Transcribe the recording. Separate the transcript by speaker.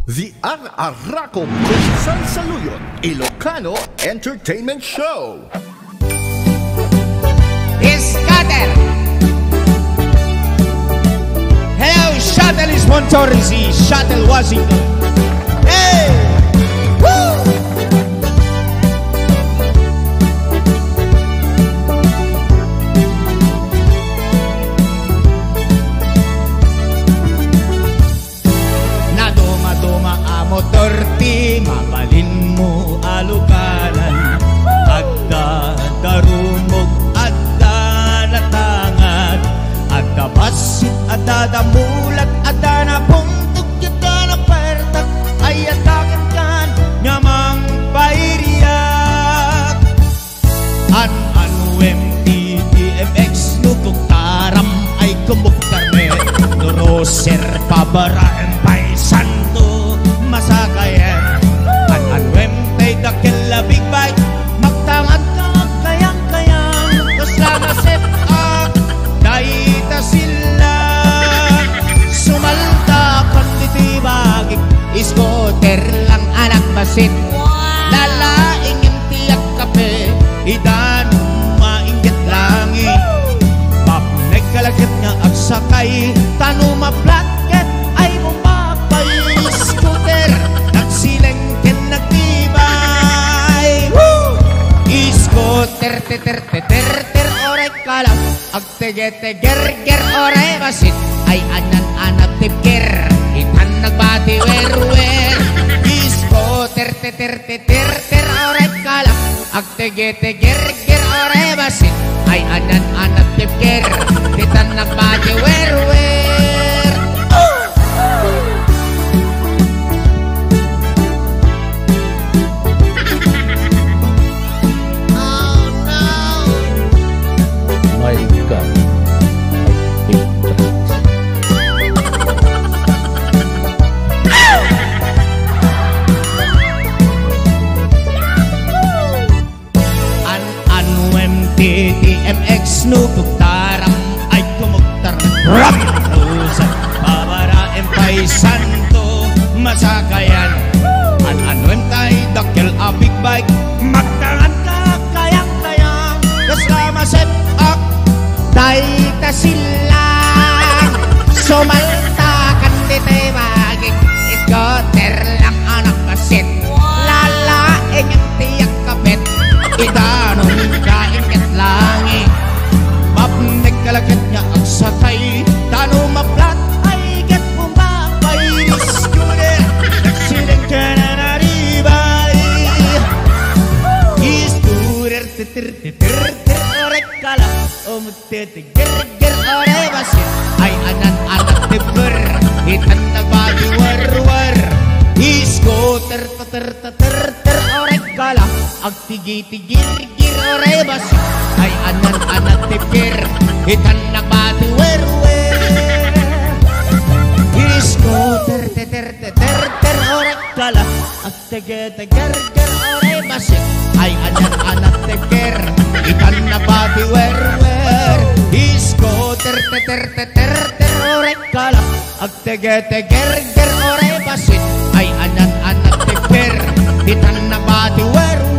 Speaker 1: The Ang-Arakong Kung Saluyot Ilocano Entertainment Show.
Speaker 2: Scatter. Hello, Shuttle is Montorisi, Shuttle Washington. Hey! Woo! Naduma-duma a motor ti, mabalin mo alukanan. Agda darumog basit ada damulat ada na puntuk kita na pertak ay atakan kan nyamang pairiyak an MTDMX nukuk taram ay kumukar me nuroser pabaraan pay santo masakayan an MT dakil labig bay magtangan ka kayang-kayang kasama set up daita sila sumalta konditibagig iskoter lang anak basit lalaing yung tiyak kape idanong mainggit langit papnay kalagit nga agsakay tanong maplaket ay bumapay scooter nagsileng ken nagtibay iskoter ter oray kalam agtege-teger oray basit ay anan-anat tipker itan nagbati wer-wer disco ter oray kalam agtege-teger oray basit ay anan-anat tipker itan nagbati wer-wer TMX nukuk taram ay kumuktar ram usan babaraen pay santo masakayan an tay dakil a big bike magtangan ka kayang-kayang kasama set up daita sila sumalta kan ditibagig iskoter lang anak kasit lalaing ang tiyak kapit idanong kain langit mapnek kalagit nga ang sakay tanong maplat ay get bumabay scooter nagsileng ka na naribay scooter oray kala umutitiger oray basit ay anan-anak tipper itan nagbagi war-war scooter oray kala agtigi-tigir oray basit ay anan-anak tipir itan nagbati wer-wer scooter oray kala agtege-teger oray basit ay anan-anak tipir itan nagbati wer-wer scooter oray kala agtege-teger oray basit ay anan-anak tipir itan nagbati wer-wer